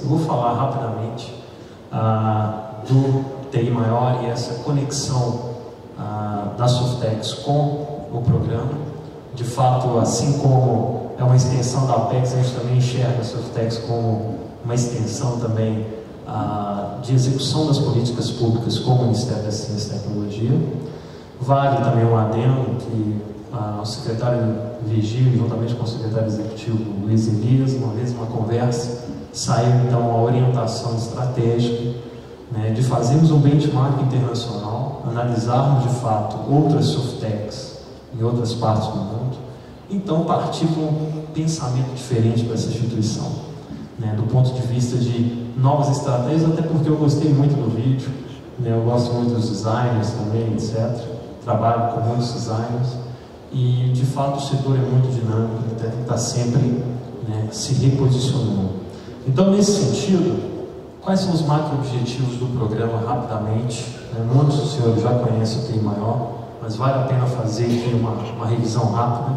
Eu vou falar rapidamente do TI Maior e essa conexão da Softex com o programa. De fato, assim como é uma extensão da Apex, a gente também enxerga a Softex como uma extensão também de execução das políticas públicas com o Ministério da Ciência e Tecnologia. Vale também um adendo que o secretário Virgílio, juntamente com o secretário executivo Luiz Elias, uma vez numa conversa, saiu então a orientação estratégica, né, de fazermos um benchmark internacional, analisarmos de fato outras Softex em outras partes do mundo, então partir para um pensamento diferente para essa instituição, né, do ponto de vista de novas estratégias, até porque eu gostei muito do vídeo, né, eu gosto muito dos designers também, etc. Trabalho com muitos designers e de fato o setor é muito dinâmico, está sempre, né, se reposicionando. Então, nesse sentido, quais são os macro-objetivos do programa rapidamente? Muitos dos senhores já conhecem o TI Maior, mas vale a pena fazer aqui uma revisão rápida.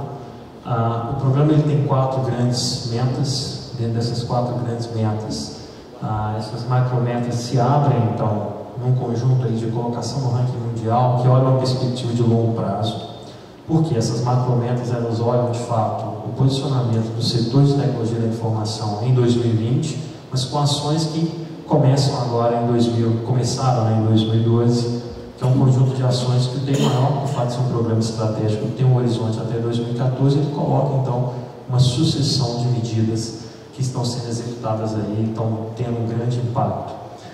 O programa ele tem 4 grandes metas. Dentro dessas 4 grandes metas, essas macro-metas se abrem, então, num conjunto aí de colocação no ranking mundial, que olha uma perspectiva de longo prazo. Porque essas macrometas, elas olham, de fato, o posicionamento do setor de tecnologia da informação em 2020, mas com ações que começam agora começaram em 2012, que é um conjunto de ações que tem maior, por fato de ser um programa estratégico, que tem um horizonte até 2014, ele coloca, então, uma sucessão de medidas que estão sendo executadas aí, estão tendo um grande impacto.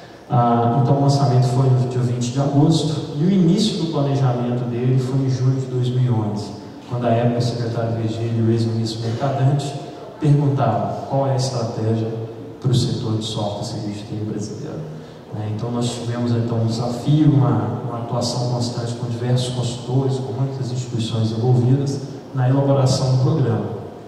Então o lançamento foi no dia 20 de agosto e o início do planejamento dele foi em junho de 2011, quando a época o secretário Virgílio e o ex-ministro Mercadante perguntaram qual é a estratégia para o setor de software serviço de TI brasileiro. Então nós tivemos então um desafio, uma atuação constante com diversos consultores, com muitas instituições envolvidas na elaboração do programa.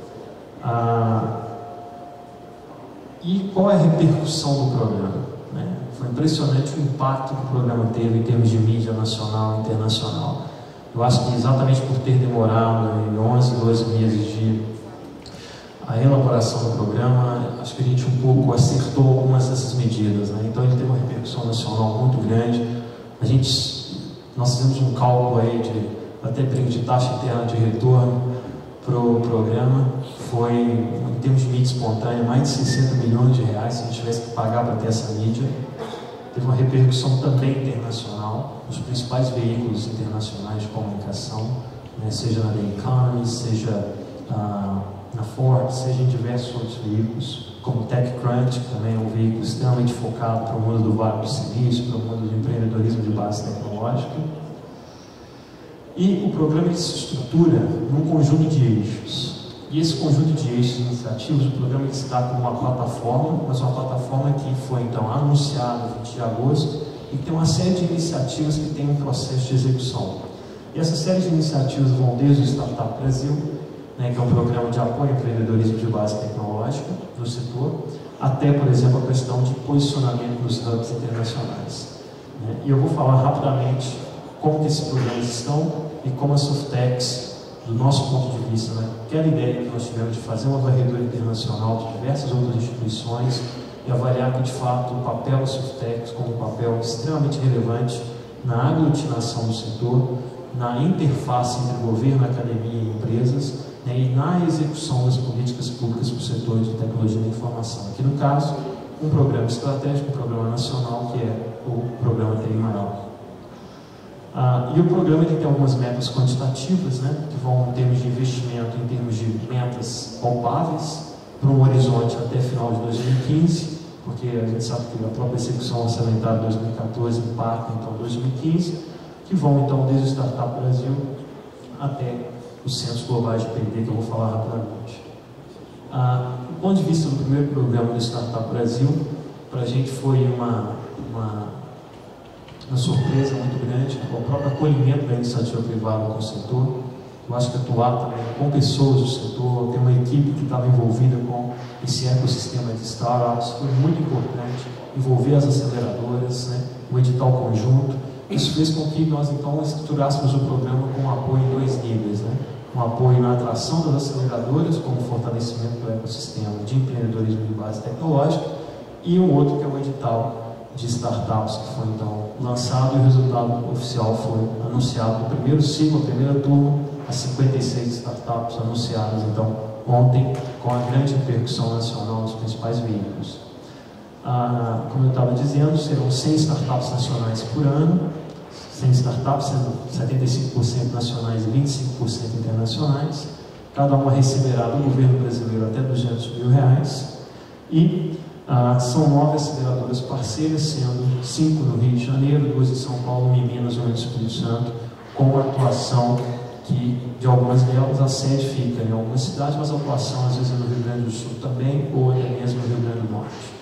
E qual é a repercussão do programa? Foi impressionante o impacto que o programa teve em termos de mídia nacional e internacional. Eu acho que exatamente por ter demorado 11, 12 meses de a elaboração do programa, acho que a gente um pouco acertou algumas dessas medidas. Então ele teve uma repercussão nacional muito grande. Nós fizemos um cálculo aí até de taxa interna de retorno para o programa, foi, em termos de mídia espontânea, mais de 60 milhões de reais se a gente tivesse que pagar para ter essa mídia. Teve uma repercussão também internacional, nos principais veículos internacionais de comunicação, seja na The Economist, seja na Forbes, seja em diversos outros veículos, como TechCrunch, que também é um veículo extremamente focado para o mundo do Vale do Silício, para o mundo do empreendedorismo de base tecnológica. E o programa se estrutura num conjunto de eixos. E esse conjunto de eixos e iniciativas, o programa está como uma plataforma, mas uma plataforma que foi então anunciada no 20 de agosto e que tem uma série de iniciativas que tem um processo de execução. E essa série de iniciativas vão desde o Startup Brasil, que é um programa de apoio ao empreendedorismo de base tecnológica do setor, até, por exemplo, a questão de posicionamento nos hubs internacionais. E eu vou falar rapidamente como que esses programas estão e como a Softex, do nosso ponto de vista, aquela ideia que nós tivemos de fazer uma varredura internacional de diversas outras instituições e avaliar que, de fato, o papel da Softex como um papel extremamente relevante na aglutinação do setor, na interface entre governo, academia e empresas, e na execução das políticas públicas para o setor de tecnologia da informação. Aqui, no caso, um programa estratégico, um programa nacional, que é o programa TI Maior. E o programa tem algumas metas quantitativas, que vão em termos de investimento, em termos de metas palpáveis, para um horizonte até final de 2015, porque a gente sabe que a própria execução orçamentária de 2014 impacta então 2015, que vão então desde o Startup Brasil até os centros globais de P&D, que eu vou falar rapidamente. Do ponto de vista do primeiro programa do Startup Brasil, para a gente foi uma surpresa muito grande, o próprio acolhimento da iniciativa privada com o setor. Eu acho que atuar também com pessoas do setor, ter uma equipe que estava envolvida com esse ecossistema de startups, foi muito importante, envolver as aceleradoras, o edital conjunto. Isso fez com que nós então estruturássemos o programa com um apoio em 2 níveis, um apoio na atração das aceleradoras, como fortalecimento do ecossistema de empreendedorismo de base tecnológica, e um outro que é o edital de startups, que foi então lançado, e o resultado oficial foi anunciado no primeiro ciclo, a primeira turma, as 56 startups anunciadas então ontem, com a grande repercussão nacional nos principais veículos. Como eu estava dizendo, serão 100 startups nacionais por ano, 100 startups, sendo 75% nacionais e 25% internacionais. Cada uma receberá do governo brasileiro até R$200 mil, e são 9 aceleradoras parceiras, sendo 5 no Rio de Janeiro, 2 em São Paulo, 1 em Minas, 1 no Espírito Santo, com a atuação que, de algumas delas, a sede fica em algumas cidades, mas a atuação às vezes é no Rio Grande do Sul também, ou até mesmo no Rio Grande do Norte.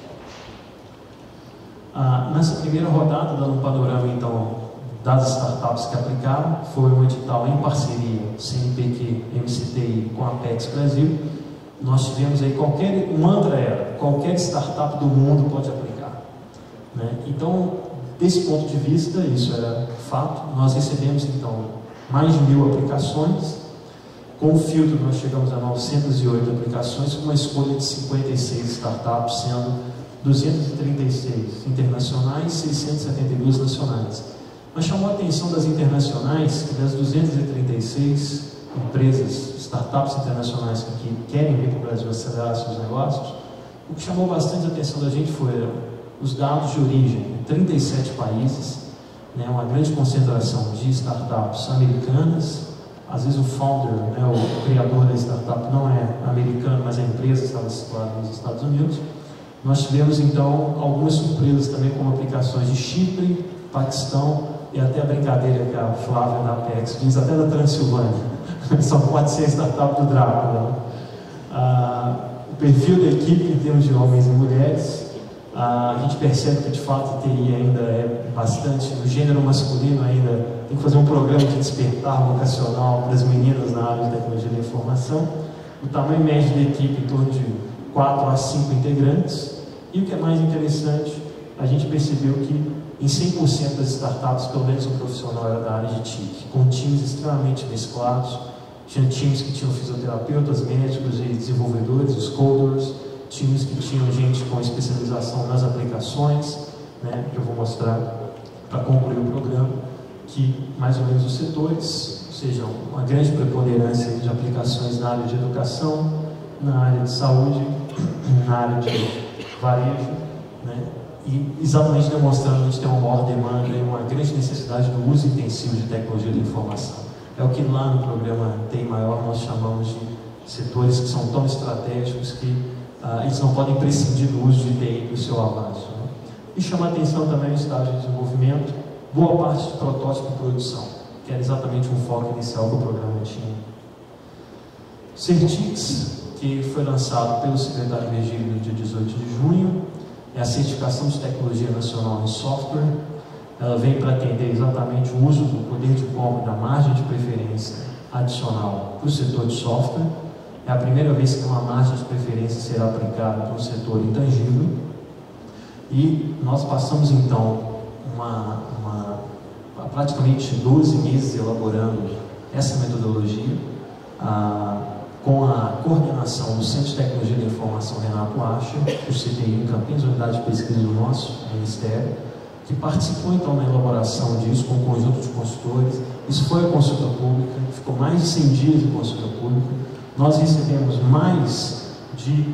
Nessa primeira rodada, dando um panorama então das startups que aplicaram, foi um edital em parceria CNPq, MCTI com a Apex Brasil. Nós tivemos aí o mantra era, qualquer startup do mundo pode aplicar, né? Então, desse ponto de vista, isso era fato. Nós recebemos então mais de 1000 aplicações. Com o filtro, nós chegamos a 908 aplicações, com uma escolha de 56 startups, sendo 236 internacionais e 672 nacionais. Mas chamou a atenção das internacionais, que das 236 empresas, startups internacionais que querem vir para o Brasil acelerar seus negócios, o que chamou bastante a atenção da gente foram os dados de origem em 37 países, né, uma grande concentração de startups americanas. Às vezes o founder, né, o criador da startup não é americano, mas a empresa estava situada nos Estados Unidos. Nós tivemos então algumas surpresas também, como aplicações de Chipre, Paquistão, e até a brincadeira que a Flávia da Apex diz, até da Transilvânia. Só pode ser a startup do Drácula. O perfil da equipe em termos de homens e mulheres, a gente percebe que de fato a TI ainda é bastante, no gênero masculino ainda tem que fazer um programa de despertar vocacional para as meninas na área de tecnologia da informação. O tamanho médio da equipe em torno de 4 a 5 integrantes, e o que é mais interessante, a gente percebeu que em 100% das startups, pelo menos um profissional era da área de TIC, com times extremamente mesclados. Tinha times que tinham fisioterapeutas, médicos e desenvolvedores, os coders, times que tinham gente com especialização nas aplicações, né, que eu vou mostrar para concluir o programa, que mais ou menos os setores, ou seja, uma grande preponderância de aplicações na área de educação, na área de saúde, na área de varejo, né, e exatamente demonstrando que a gente tem uma maior demanda e uma grande necessidade do uso intensivo de tecnologia da informação. É o que lá no programa TI Maior nós chamamos de setores que são tão estratégicos que eles não podem prescindir do uso de TI para o seu avanço, né? E chama a atenção também o estágio de desenvolvimento, boa parte de protótipo e produção, que era exatamente um foco inicial que o programa tinha. Certix, que foi lançado pelo secretário Virgílio no dia 18 de junho, é a certificação de tecnologia nacional em software. Ela vem para atender exatamente o uso do poder de compra da margem de preferência adicional para o setor de software. É a primeira vez que uma margem de preferência será aplicada para o setor intangível. E nós passamos então praticamente 12 meses elaborando essa metodologia, com a coordenação do Centro de Tecnologia da Informação Renato Acha, o CTI em Campinas, unidade de pesquisa do nosso Ministério, que participou então na elaboração disso com um conjunto de consultores. Isso foi a consulta pública, ficou mais de 100 dias de consulta pública. Nós recebemos mais de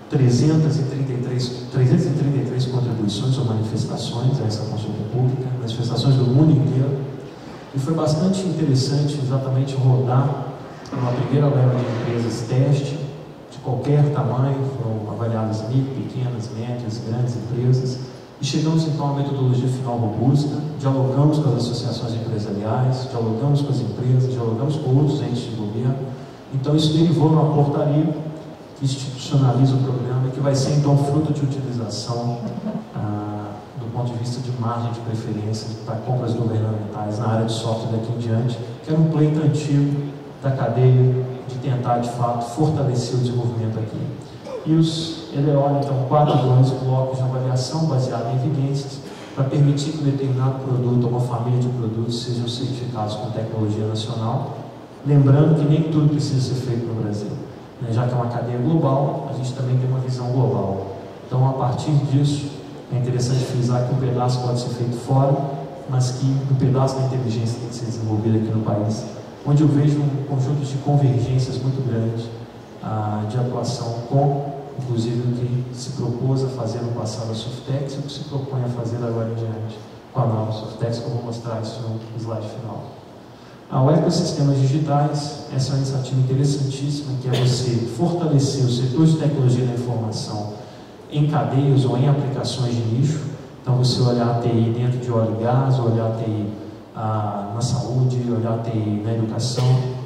333 contribuições ou manifestações a essa consulta pública, manifestações do mundo inteiro, e foi bastante interessante exatamente rodar uma primeira leva de empresas teste, de qualquer tamanho, foram avaliadas micro, pequenas, médias, grandes empresas, e chegamos então a uma metodologia final robusta, dialogamos com as associações empresariais, dialogamos com as empresas, dialogamos com outros entes de governo. Então isso derivou numa portaria que institucionaliza o programa e que vai ser então fruto de utilização do ponto de vista de margem de preferência para compras governamentais na área de software daqui em diante, que era um pleito antigo da cadeia de tentar, de fato, fortalecer o desenvolvimento aqui. E ele olha, então, 4 grandes blocos de avaliação baseada em evidências para permitir que um determinado produto ou uma família de produtos sejam certificados com tecnologia nacional, lembrando que nem tudo precisa ser feito no Brasil, né? Já que é uma cadeia global, a gente também tem uma visão global. Então, a partir disso, é interessante frisar que um pedaço pode ser feito fora, mas que um pedaço da inteligência tem que ser desenvolvido aqui no país, onde eu vejo um conjunto de convergências muito grande de atuação com, inclusive, o que se propôs a fazer no passado a Softex e o que se propõe a fazer agora em diante com a nova Softex, que eu vou mostrar isso no slide final. O ecossistemas digitais, essa é uma iniciativa interessantíssima, que é você fortalecer o setor de tecnologia da informação em cadeias ou em aplicações de nicho. Então, você olhar a TI dentro de óleo e gás, olhar a TI na saúde, olhar a TI na educação.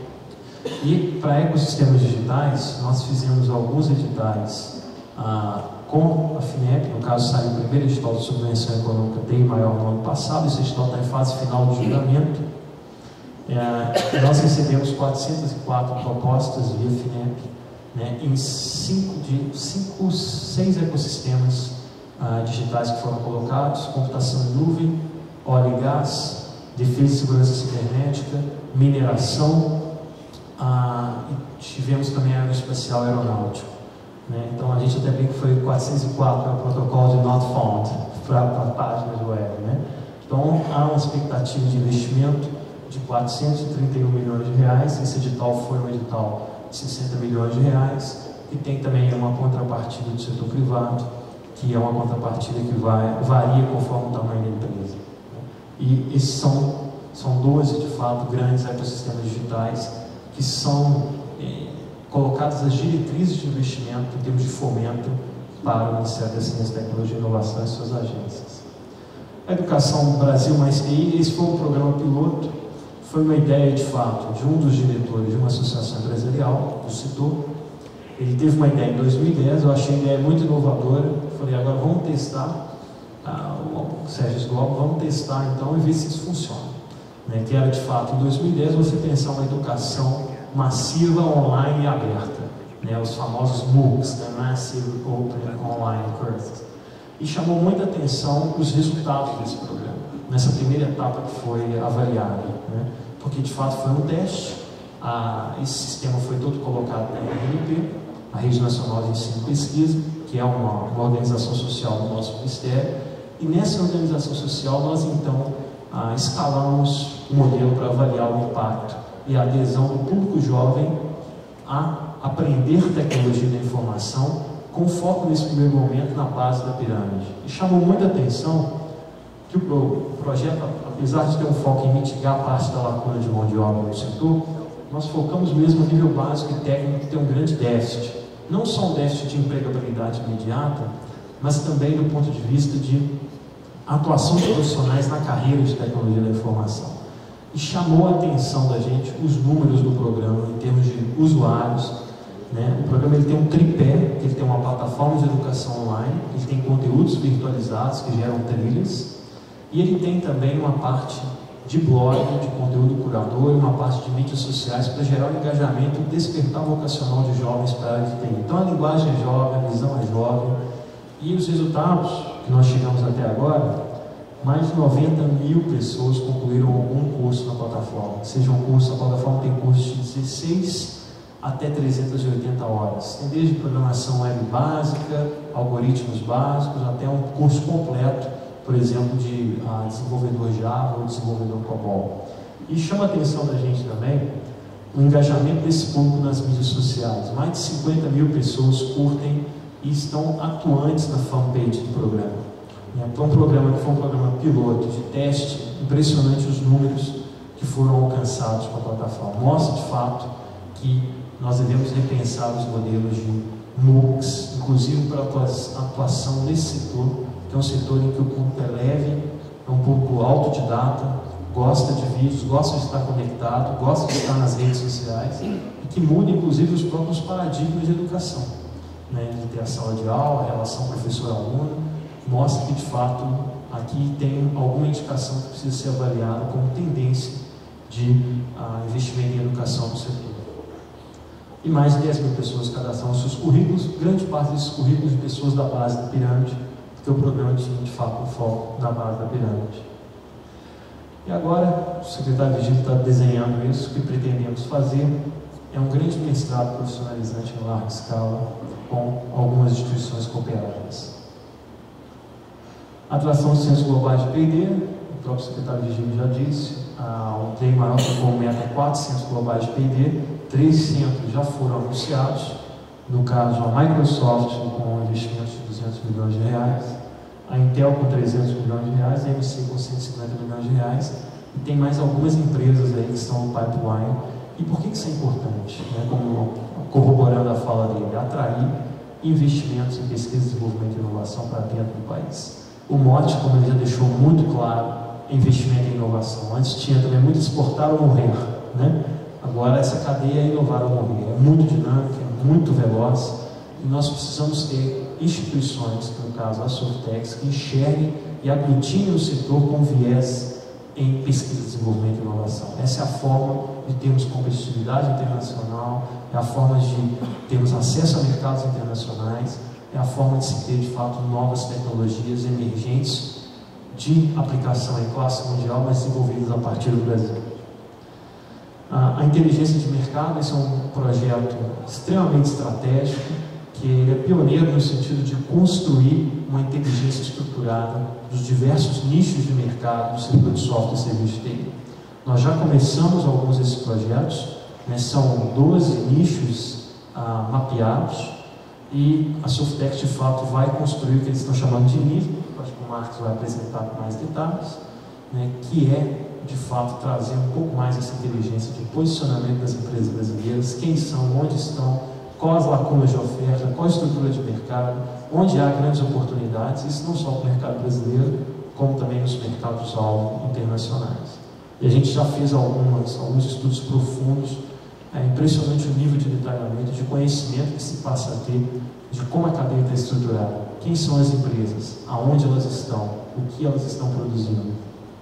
E para ecossistemas digitais, nós fizemos alguns editais com a FINEP, no caso saiu o primeiro edital de subvenção econômica TI maior no ano passado, esse edital está em fase final de julgamento. Nós recebemos 404 propostas via FINEP, né, em 6 ecossistemas digitais que foram colocados: computação em nuvem, óleo e gás, defesa e segurança cibernética, mineração, e tivemos também aeroespacial aeronáutico. Né? Então a gente até bem que foi 404 é o protocolo de not found para páginas web. Né? Então há uma expectativa de investimento de 431 milhões de reais. Esse edital foi um edital de 60 milhões de reais, e tem também uma contrapartida do setor privado, que é uma contrapartida que varia conforme o tamanho da empresa. E esses são 12, de fato, grandes ecossistemas digitais que são colocadas as diretrizes de investimento em termos de fomento para o Ministério da Ciência, Tecnologia e Inovação e suas agências. A Educação Brasil Mais TI, esse foi um programa piloto, foi uma ideia, de fato, de um dos diretores de uma associação empresarial do setor. Ele teve uma ideia em 2010, eu achei a ideia muito inovadora. Falei, agora vamos testar, o Sérgio Esgobo, vamos testar então e ver se isso funciona. Né? Que era, de fato, em 2010, você pensar uma educação massiva, online e aberta, né? Os famosos MOOCs, né? Massive Open Online Courses. E chamou muita atenção os resultados desse programa, nessa primeira etapa que foi avaliada, né? Porque, de fato, foi um teste. Esse sistema foi todo colocado na RNP, a Rede Nacional de Ensino e Pesquisa, que é uma organização social do nosso Ministério, e nessa organização social nós, então, escalamos o modelo para avaliar o impacto e a adesão do público jovem a aprender tecnologia da informação, com foco nesse primeiro momento na base da pirâmide. E chamou muita atenção que o projeto, apesar de ter um foco em mitigar parte da lacuna de mão de obra no setor, nós focamos mesmo no nível básico e técnico, que tem um grande déficit. Não só um déficit de empregabilidade imediata, mas também do ponto de vista de atuação de profissionais na carreira de tecnologia da informação. E chamou a atenção da gente os números do programa em termos de usuários. Né? O programa ele tem um tripé, ele tem uma plataforma de educação online, ele tem conteúdos virtualizados que geram trilhas, e ele tem também uma parte de blog, de conteúdo curador, e uma parte de mídias sociais para gerar um engajamento e despertar vocacional de jovens para a área de TI. Então a linguagem é jovem, a visão é jovem, e os resultados que nós chegamos até agora, mais de 90 mil pessoas concluíram algum curso na plataforma. Seja um curso, a plataforma tem cursos de 16 até 380 horas. Tem desde programação web básica, algoritmos básicos, até um curso completo, por exemplo, de desenvolvedor Java ou desenvolvedor COBOL. E chama a atenção da gente também o engajamento desse público nas mídias sociais. Mais de 50 mil pessoas curtem e estão atuantes na fanpage do programa. Então, um programa que foi um programa piloto de teste, impressionante os números que foram alcançados com a plataforma. Mostra, de fato, que nós devemos repensar os modelos de MOOCs, inclusive para a atuação nesse setor, que é um setor em que o público é leve, é um público autodidata, gosta de vídeos, gosta de estar conectado, gosta de estar nas redes sociais, e que muda, inclusive, os próprios paradigmas de educação, né? De ter a sala de aula, a relação professor-aluno, mostra que, de fato, aqui tem alguma indicação que precisa ser avaliada como tendência de investimento em educação no setor. E mais de 10 mil pessoas cadastraram seus currículos, grande parte desses currículos de pessoas da base da pirâmide, porque o programa tinha, de fato, um foco na base da pirâmide. E agora, o secretário Vigílio está desenhando isso, o que pretendemos fazer é um grande mestrado profissionalizante em larga escala com algumas instituições cooperadas. Atração de centros globais de P&D, o próprio secretário de Gil já disse, o TI maior tem como meta 4 centros globais de P&D, 3 centros já foram anunciados, no caso a Microsoft com investimentos de 200 milhões de reais, a Intel com 300 milhões de reais, a AMC com 150 milhões de reais, e tem mais algumas empresas aí que estão no pipeline. E por que isso é importante? Como corroborando a fala dele, atrair investimentos em pesquisa, desenvolvimento e inovação para dentro do país. O mote, como ele já deixou muito claro, é investimento em inovação. Antes tinha também muito exportar ou morrer, né? Agora essa cadeia é inovar ou morrer. É muito dinâmica, é muito veloz, e nós precisamos ter instituições, no caso a Softex, que enxerguem e aglutinem o setor com viés em pesquisa, desenvolvimento e inovação. Essa é a forma de termos competitividade internacional, é a forma de termos acesso a mercados internacionais, é a forma de se ter, de fato, novas tecnologias emergentes de aplicação em classe mundial, mas desenvolvidas a partir do Brasil. A inteligência de mercado, esse é um projeto extremamente estratégico, que ele é pioneiro no sentido de construir uma inteligência estruturada dos diversos nichos de mercado do setor de software e serviço de TI. Nós já começamos alguns desses projetos, né, são 12 nichos mapeados, e a Softex de fato vai construir o que eles estão chamando de nível, acho que o Marcos vai apresentar com mais detalhes, né, que é de fato trazer um pouco mais essa inteligência de posicionamento das empresas brasileiras, quem são, onde estão, quais as lacunas de oferta, qual a estrutura de mercado, onde há grandes oportunidades, isso não só no mercado brasileiro, como também nos mercados-alvo internacionais. E a gente já fez alguns estudos profundos, é impressionante o nível de detalhamento, de conhecimento que se passa a ter de como a cadeia está estruturada, quem são as empresas, aonde elas estão, o que elas estão produzindo.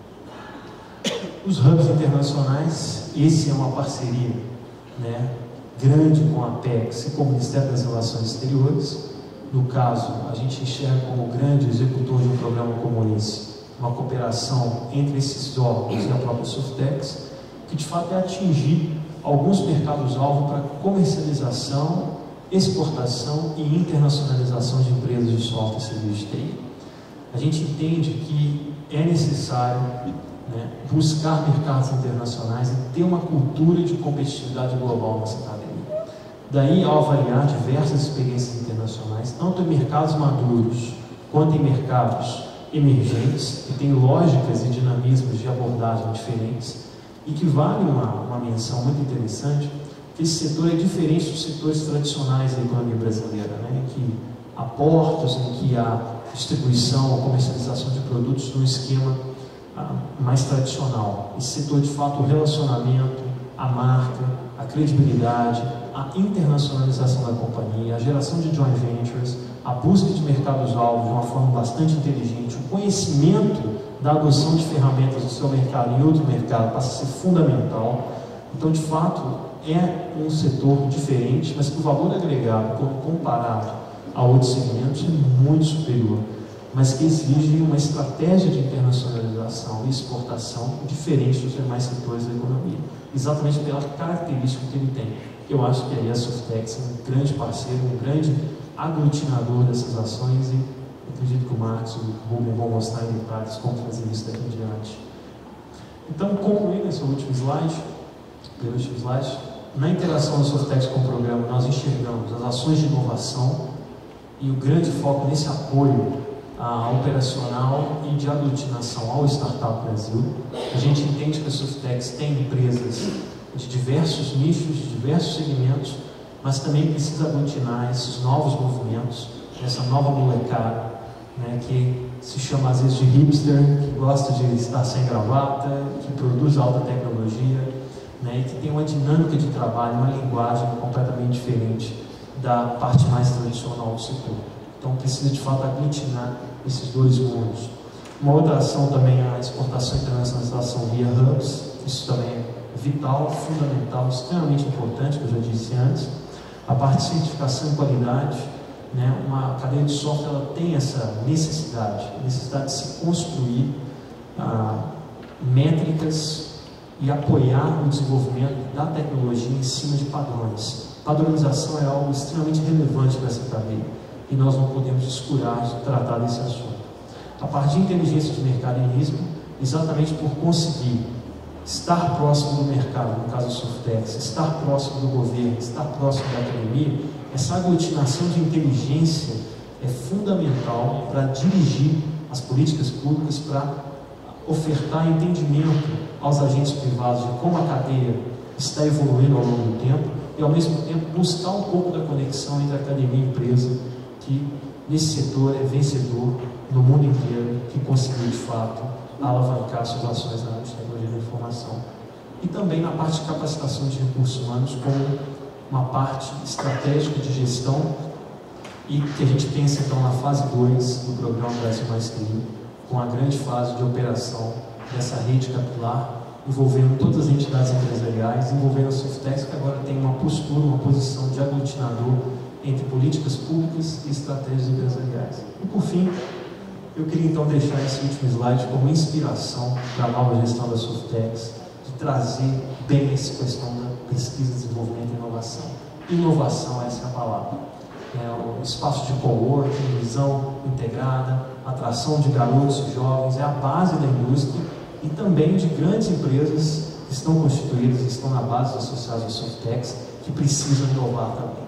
Os hubs internacionais, esse é uma parceria, né, grande com a Apex e com o Ministério das Relações Exteriores. No caso, a gente enxerga como grande executor de um programa como esse, uma cooperação entre esses órgãos e a própria Softex, que de fato é atingir alguns mercados-alvo para comercialização, exportação e internacionalização de empresas de software e serviços de TI. A gente entende que é necessário, né, buscar mercados internacionais e ter uma cultura de competitividade global nessa cadeia. Daí, ao avaliar diversas experiências internacionais, tanto em mercados maduros quanto em mercados emergentes, que têm lógicas e dinamismos de abordagem diferentes, e que vale uma menção muito interessante, que esse setor é diferente dos setores tradicionais da economia brasileira, né, em que há portos, em que há distribuição ou comercialização de produtos no esquema mais tradicional. Esse setor, de fato, o relacionamento, a marca, a credibilidade, a internacionalização da companhia, a geração de joint ventures, a busca de mercados-alvo de uma forma bastante inteligente, o conhecimento da adoção de ferramentas no seu mercado e em outro mercado passa a ser fundamental. Então, de fato, é um setor diferente, mas que o valor agregado, quando comparado a outros segmentos, é muito superior, mas que exige uma estratégia de internacionalização e exportação diferente dos demais setores da economia, exatamente pela característica que ele tem. Eu acho que aí a Softex é um grande parceiro, um grande aglutinador dessas ações, e acredito que o Marcos e o Rubem vão mostrar em detalhes como fazer isso daqui em diante. Então, concluindo esse último slide, na interação da Softex com o programa, nós enxergamos as ações de inovação e o grande foco nesse apoio operacional e de aglutinação ao Startup Brasil. A gente entende que a Softex tem empresas de diversos nichos, de diversos segmentos, mas também precisa aglutinar esses novos movimentos, essa nova molecada, né, que se chama às vezes de hipster, que gosta de estar sem gravata, que produz alta tecnologia, né, e que tem uma dinâmica de trabalho, uma linguagem completamente diferente da parte mais tradicional do setor. Então precisa de fato aglutinar esses dois mundos. Uma outra ação também é a exportação e internacionalização via hubs. Isso também é vital, fundamental, extremamente importante, que eu já disse antes. A parte de certificação e qualidade, né, uma cadeia de software ela tem essa necessidade de se construir métricas e apoiar o desenvolvimento da tecnologia em cima de padrões. Padronização é algo extremamente relevante para essa cadeia e nós não podemos descurar de tratar desse assunto. a parte de inteligência de mercado e risco, exatamente por conseguir estar próximo do mercado, no caso do Surftex, estar próximo do governo, estar próximo da academia. Essa aglutinação de inteligência é fundamental para dirigir as políticas públicas, para ofertar entendimento aos agentes privados de como a cadeia está evoluindo ao longo do tempo e, ao mesmo tempo, buscar um pouco da conexão entre a academia e a empresa, que nesse setor é vencedor no mundo inteiro, que conseguiu, de fato, alavancar suas ações na área de tecnologia da informação. E também na parte de capacitação de recursos humanos como uma parte estratégica de gestão, e que a gente pensa então na fase 2 do programa Brasil Mais TI, com a grande fase de operação dessa rede capilar, envolvendo todas as entidades empresariais, envolvendo a Surftex, que agora tem uma postura, uma posição de aglutinador entre políticas públicas e estratégias empresariais. E por fim, eu queria então deixar esse último slide como inspiração para a nova gestão da Surftex, de trazer bem essa questão da pesquisa, desenvolvimento e inovação. Inovação, essa é a palavra. É o espaço de coworking, visão integrada, atração de garotos e jovens, é a base da indústria e também de grandes empresas que estão constituídas, estão na base associadas à Surftex, que precisam inovar também.